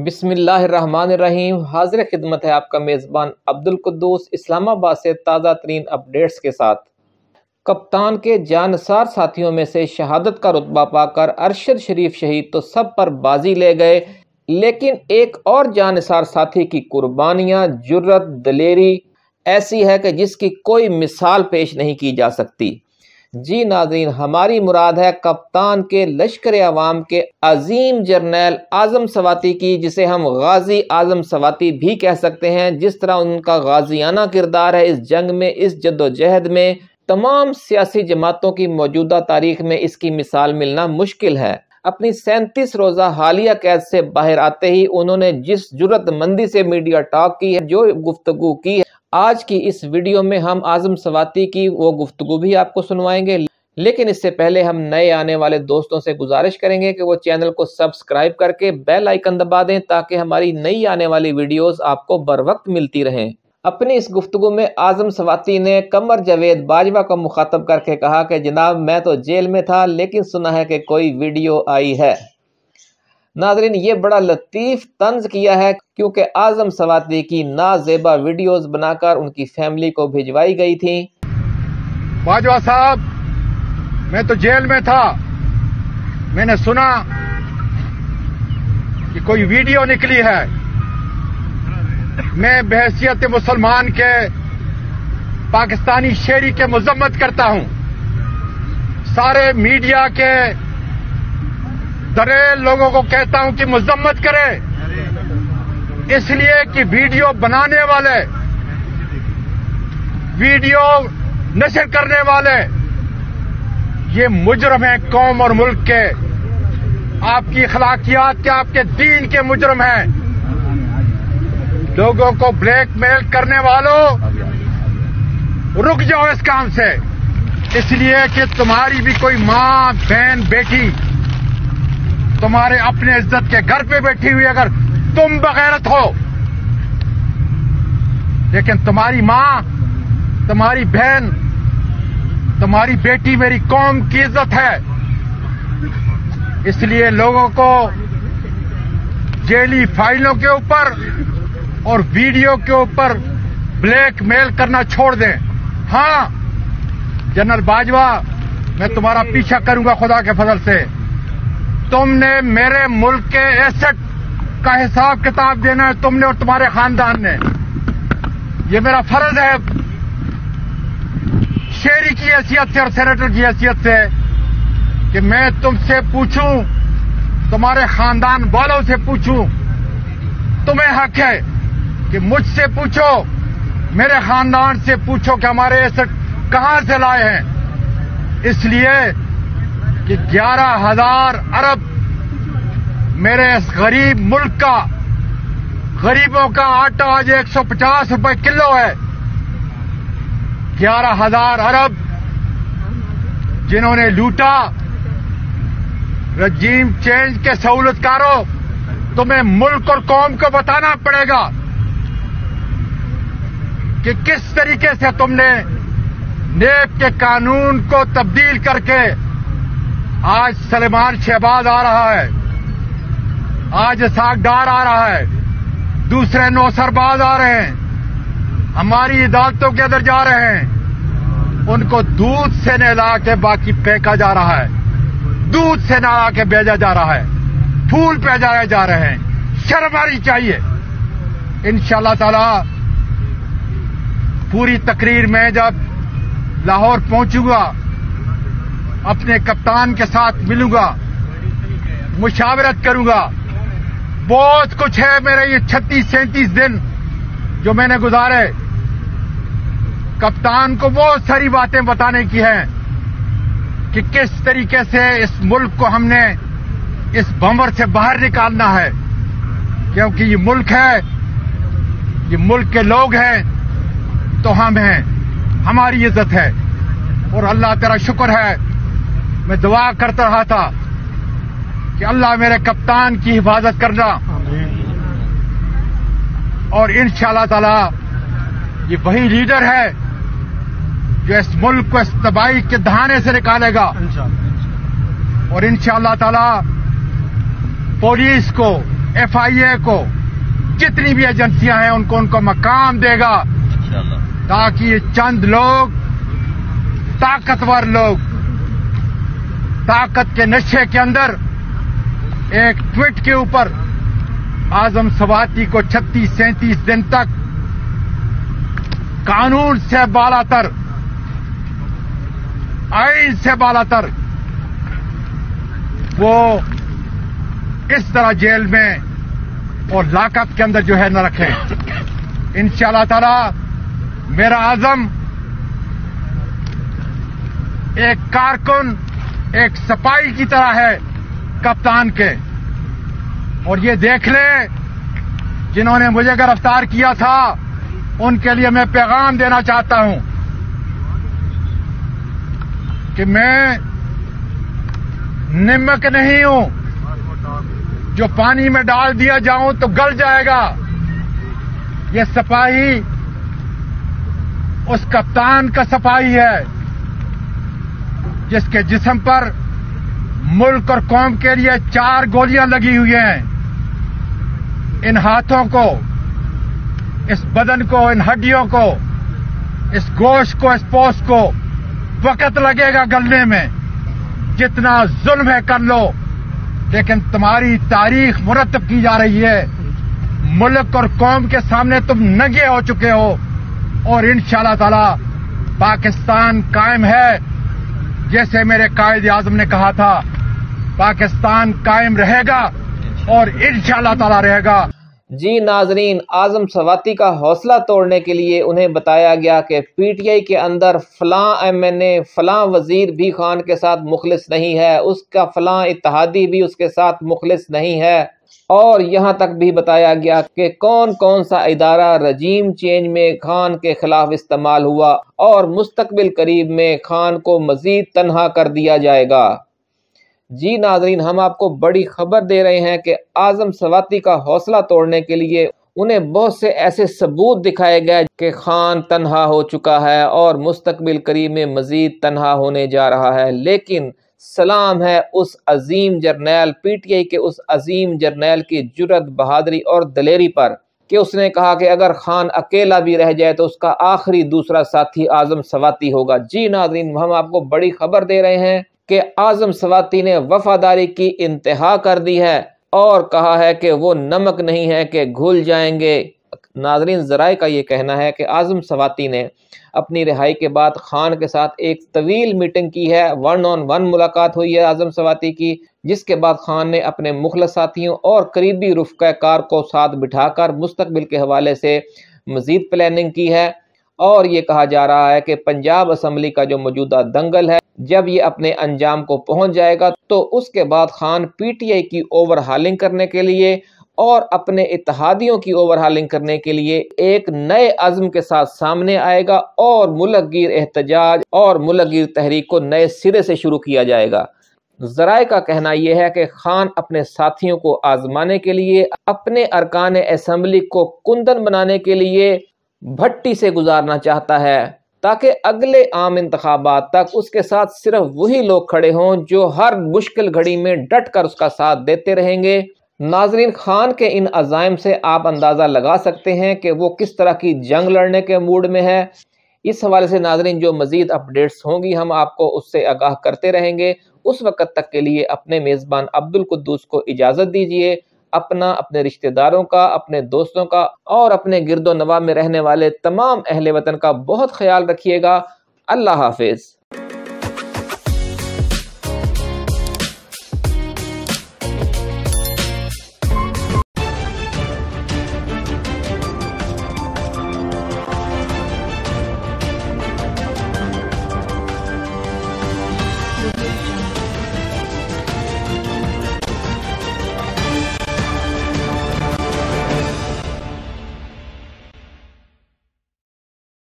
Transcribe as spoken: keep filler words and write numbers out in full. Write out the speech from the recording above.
بسم اللہ الرحمن الرحیم۔ حاضر خدمت ہے آپ کا میزبان عبدالقدوس اسلام آباد سے تازہ ترین اپڈیٹس کے ساتھ۔ کپتان کے جانثار ساتھیوں میں سے شہادت کا رتبہ پا کر ارشد شریف شہید تو سب پر بازی لے گئے، لیکن ایک اور جانثار ساتھی کی قربانیاں، جرت، دلیری ایسی ہے کہ جس کی کوئی مثال پیش نہیں کی جا سکتی۔ جی ناظرین، ہماری مراد ہے کپتان کے لشکر عوام کے عظیم جرنیل اعظم سواتی کی، جسے ہم غازی اعظم سواتی بھی کہہ سکتے ہیں۔ جس طرح ان کا غازیانہ کردار ہے اس جنگ میں، اس جدوجہد میں، تمام سیاسی جماعتوں کی موجودہ تاریخ میں اس کی مثال ملنا مشکل ہے۔ اپنی سینتیس روزہ حالیہ قید سے باہر آتے ہی انہوں نے جس جرت مندی سے میڈیا ٹاک کی ہے، جو گفتگو کی ہے، آج کی اس ویڈیو میں ہم اعظم سواتی کی وہ گفتگو بھی آپ کو سنوائیں گے۔ لیکن اس سے پہلے ہم نئے آنے والے دوستوں سے گزارش کریں گے کہ وہ چینل کو سبسکرائب کر کے بیل آئیکن دبا دیں تاکہ ہماری نئی آنے والی ویڈیوز آپ کو بر وقت ملتی رہیں۔ اپنی اس گفتگو میں اعظم سواتی نے قمر جاوید باجوہ کو مخاطب کر کے کہا کہ جناب میں تو جیل میں تھا، لیکن سنا ہے کہ کوئی ویڈیو آئی ہے۔ ناظرین، یہ بڑا لطیف طنز کیا ہے کیونکہ اعظم سواتی کی نازیبا ویڈیوز بنا کر ان کی فیملی کو بھجوائی گئی تھیں۔ باجوہ صاحب، میں تو جیل میں تھا، میں نے سنا کہ کوئی ویڈیو نکلی ہے۔ میں بحیثیت مسلمان کے پاکستانی شہری کے مذمت کرتا ہوں، سارے میڈیا کے دلیل لوگوں کو کہتا ہوں کہ مذمت کرے، اس لیے کہ ویڈیو بنانے والے، ویڈیو نشر کرنے والے یہ مجرم ہیں قوم اور ملک کے، آپ کی اخلاقیات کے، آپ کے دین کے مجرم ہیں۔ لوگوں کو بلیک میل کرنے والوں، رک جاؤ اس کام سے، اس لیے کہ تمہاری بھی کوئی ماں، بہن، بیٹی تمہارے اپنے عزت کے گھر پہ بیٹھی ہوئی، اگر تم بغیرت ہو، لیکن تمہاری ماں، تمہاری بہن، تمہاری بیٹی میری قوم کی عزت ہے، اس لیے لوگوں کو جیلی فائلوں کے اوپر اور ویڈیو کے اوپر بلیک میل کرنا چھوڑ دیں۔ ہاں جنرل باجوہ، میں تمہارا پیچھا کروں گا خدا کے فضل سے۔ تم نے میرے ملک کے ایسٹ کا حساب کتاب دینا ہے، تم نے اور تمہارے خاندان نے، یہ میرا فرض ہے شہری کی حیثیت سے اور سینیٹر کی حیثیت سے کہ میں تم سے پوچھوں، تمہارے خاندان والوں سے پوچھوں۔ تمہیں حق ہے کہ مجھ سے پوچھو، میرے خاندان سے پوچھو کہ ہمارے ایسٹ کہاں سے لائے ہیں، اس لیے کہ گیارہ ہزار ارب میرے اس غریب ملک کا، غریبوں کا آٹا آج ایک سو پچاس روپے کلو ہے۔ گیارہ ہزار ارب جنہوں نے لوٹا، رجیم چینج کے سہولت کاروں، تمہیں ملک اور قوم کو بتانا پڑے گا کہ کس طریقے سے تم نے نیب کے قانون کو تبدیل کر کے آج سلیمان شہباز آ رہا ہے، آج اسحاق ڈار آ رہا ہے، دوسرے نو سرباز آ رہے ہیں، ہماری عدالتوں کے اندر جا رہے ہیں، ان کو دودھ سے نہلا کے باقی پھینکا جا رہا ہے، دودھ سے نہلا کے بھیجا جا رہا ہے، پھول بھیجائے جا رہے ہیں۔ شرم آنی چاہیے۔ انشاءاللہ تعالی پوری تقریر میں جب لاہور پہنچوں گا، اپنے کپتان کے ساتھ ملوں گا، مشاورت کروں گا۔ بہت کچھ ہے میرے یہ چھتیس سینتیس دن جو میں نے گزارے، کپتان کو بہت ساری باتیں بتانے کی ہیں کہ کس طریقے سے اس ملک کو ہم نے اس بھنور سے باہر نکالنا ہے، کیونکہ یہ ملک ہے، یہ ملک کے لوگ ہیں تو ہم ہیں، ہماری عزت ہے۔ اور اللہ تیرا شکر ہے، میں دعا کرتا رہا تھا کہ اللہ میرے کپتان کی حفاظت کرنا، اور انشاءاللہ تعالی یہ وہی لیڈر ہے جو اس ملک کو اس تباہی کے دہانے سے نکالے گا، اور انشاءاللہ تعالی پولیس کو، एफ आई ए को, जितनी भी एजेंसियां हैं उनको उनको मकाम देगा, ताकि ये चंद लोग, ताकतवर लोग, ताकत के नशे के अंदर एक ट्वीट के ऊपर आजम सवाती को छत्तीस सैंतीस दिन तक कानून से बालातर, आइन से बालातर वो इस तरह जेल में और लाकअप के अंदर जो है न रखें। इंशाअल्लाह ताला मेरा आज़म एक कारकुन, एक सिपाही की तरह है कप्तान के। और ये देख ले, जिन्होंने मुझे गिरफ्तार किया था उनके लिए मैं पैगाम देना चाहता हूं कि मैं निमक नहीं हूं, जो पानी में डाल दिया जाऊं तो गल जाएगा। ये सिपाही उस कप्तान का सिपाही है जिसके जिस्म पर मुल्क और कौम के लिए चार गोलियां लगी हुई हैं। इन हाथों को, इस बदन को, इन हड्डियों को, इस गोश्त को, इस पोस्ट को वक्त लगेगा गलने में। जितना जुल्म है कर लो, लेकिन तुम्हारी तारीख मुरतब की जा रही है। मुल्क और कौम के सामने तुम नंगे हो चुके हो और इंशाअल्लाह ताला पाकिस्तान कायम है। जैसे मेरे कायद आज़म ने कहा था, पाकिस्तान कायम रहेगा और इंशाअल्लाह ताला रहेगा। जी नाजरीन, आज़म सवाती का हौसला तोड़ने के लिए उन्हें बताया गया कि पी टी आई के अंदर फलां एम एन ए, फलां वजीर भी खान के साथ मुखलिस नहीं है, उसका फलां इत्तेहादी भी उसके साथ मुखलिस नहीं है। और यहाँ तक भी बताया गया कि कौन कौन सा इदारा रजीम चेंज में खान के खिलाफ इस्तेमाल हुआ और मुस्तकबिल करीब में खान को मजीद तन्हा कर दिया जाएगा। जी नाजरीन, हम आपको बड़ी खबर दे रहे हैं कि आज़म सवाती का हौसला तोड़ने के लिए उन्हें बहुत से ऐसे सबूत दिखाए गए कि खान तन्हा हो चुका है और मुस्तकबिल करीब में मजीद तन्हा होने जा रहा है। लेकिन सलाम है उस अजीम जर्नैल, पी टी आई के उस अजीम जर्नैल की जुर्रत, बहादुरी और दलेरी पर कि उसने कहा कि अगर खान अकेला भी रह जाए तो उसका आखिरी दूसरा साथी आज़म सवाती होगा। जी नाजरीन, हम आपको बड़ी खबर दे रहे हैं कि आज़म सवाती ने वफादारी की इंतहा कर दी है और कहा है कि वो नमक नहीं है कि घुल जाएंगे। नाजरीन, ज़राए का ये कहना है कि आज़म सवाती ने अपनी रिहाई के बाद खान के साथ एक तवील मीटिंग की है, वन ऑन वन मुलाकात हुई है आज़म सवाती की, जिसके बाद खान ने अपने मुखलस साथियों और करीबी रुफ़क़ाकार को साथ बिठाकर मुस्तकबिल के हवाले से मज़ीद प्लानिंग की है। और ये कहा जा रहा है कि पंजाब असम्बली का जो मौजूदा दंगल है, जब ये अपने अंजाम को पहुंच जाएगा तो उसके बाद खान पी टी आई की ओवरहालिंग करने के लिए और अपने इत्तेहादियों की ओवरहालिंग करने के लिए एक नए अज़्म के साथ सामने आएगा और मुल्कगीर एहतजाज और मुल्कगीर तहरीक को नए सिरे से शुरू किया जाएगा। ज़राए का कहना यह है कि खान अपने साथियों को आजमाने के लिए, अपने अरकान असम्बली को कुंदन बनाने के लिए भट्टी से गुजारना चाहता है, ताकि अगले आम इंतखाबात तक उसके साथ सिर्फ वही लोग खड़े हों जो हर मुश्किल घड़ी में डट कर उसका साथ देते रहेंगे। नाजरीन, खान के इन अज़ाइम से आप अंदाज़ा लगा सकते हैं कि वो किस तरह की जंग लड़ने के मूड में है। इस हवाले से नाजरीन जो मज़ीद अपडेट्स होंगी हम आपको उससे आगाह करते रहेंगे। उस वक़्त तक के लिए अपने मेज़बान अब्दुल कुद्दूस को इजाज़त दीजिए। अपना, अपने रिश्तेदारों का, अपने दोस्तों का और अपने गिरदो नवाब में रहने वाले तमाम अहले वतन का बहुत ख्याल रखिएगा। अल्लाह हाफिज़।